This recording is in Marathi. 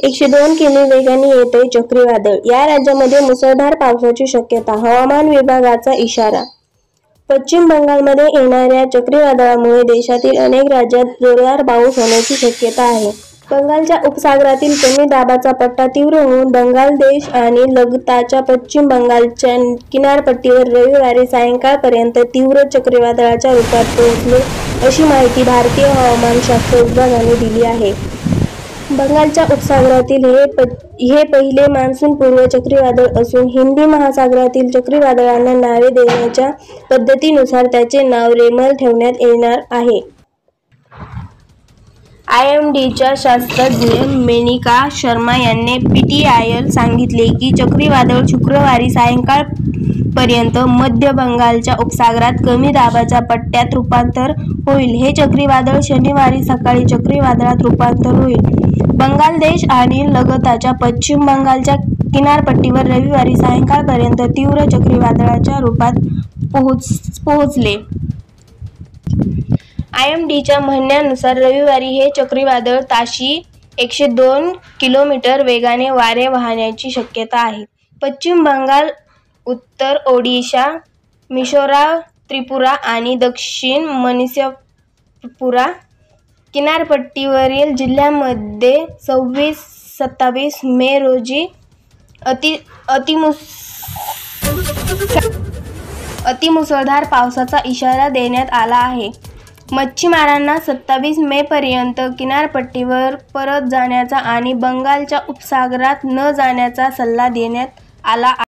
102 किमी वेगाने येतंय चक्रीवादळ। या राज्यामध्ये मुसळधार पावसाची शक्यता, हवामान विभागाचा इशारा। पश्चिम बंगालमध्ये येणाऱ्या चक्रीवादळामुळे देशातील अनेक राज्यात जोरदार पाऊस होण्याची शक्यता आहे। बंगालच्या उपसागरातील कमी दाबाचा पट्टा तीव्र होऊन बांगलादेश आणि लगतच्या पश्चिम बंगालच्या किनारपट्टीवर रविवारी सायंकाळपर्यंत तीव्र चक्रीवादळाच्या रूपात पोहोचले, अशी माहिती भारतीय हवामानशास्त्र विभागाने दिली आहे। बंगालच्या उपसागरातील हे पहिले मान्सूनपूर्व चक्रीवादळ असून हिंदी महासागरातील चक्रीवादळांना नावे देण्याच्या पद्धतीनुसार त्याचे नाव रेमल ठेवण्यात येणार आहे। IMDच्या शास्त्रज्ञ मेनका शर्मा यांनी PTIला सांगितले की चक्रीवादळ शुक्रवारी सायंकाळपर्यंत मध्य बंगालच्या उपसागरात कमी दाबाच्या पट्ट्यात रूपांतर होईल। हे चक्रीवादळ शनिवारी सकाळी चक्रीवादळात रूपांतर होईल। बांगलादेश आणि लगतच्या पश्चिम बंगालच्या किनारपट्टीवर रविवारी सायंकाळपर्यंत तीव्र चक्रीवादळाच्या रूपात पोहोचले। IMDच्या म्हणण्यानुसार रविवारी हे चक्रीवादळ ताशी 102 किलोमीटर वेगाने वारे वाहण्याची शक्यता आहे। पश्चिम बंगाल, उत्तर ओडिशा, मिझोराम, त्रिपुरा आणि दक्षिण मणिपुर किनारपट्टीवरील जिल्ह्यांमध्ये 26-27 मे रोजी अतिमुसळधार पावसाचा इशारा देण्यात आला आहे। मच्छीमारांना 27 मे पर्यंत किनारपट्टीवर परत जाण्याचा आणि बंगालच्या उपसागरात न जाण्याचा सल्ला देण्यात आला आहे।